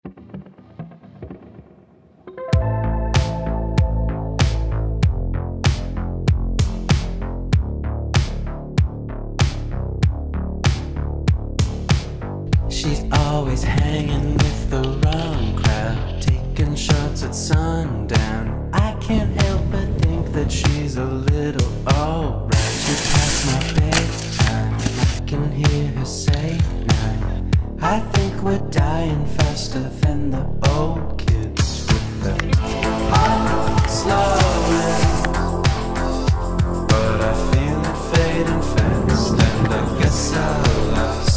She's always hanging with the wrong crowd, taking shots at sundown. I can't help but think that she's a little alright. She's past my bedtime, I can hear her say night. I think we're dying faster than the old kids with the hot, slow, but I feel it fading fast, and I guess I'll last.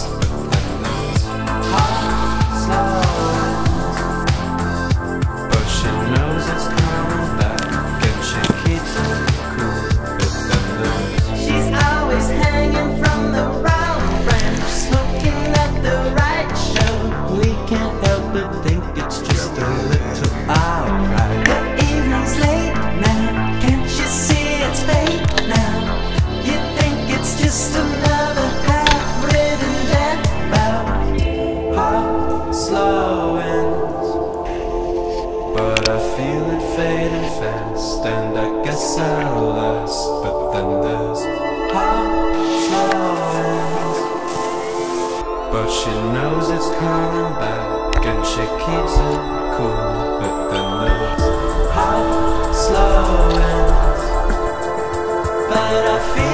But I feel it fading fast, and I guess I'll last. But then there's hot, slow ends, but she knows it's coming back, and she keeps it cool. But then there's hot, slow ends, but I feel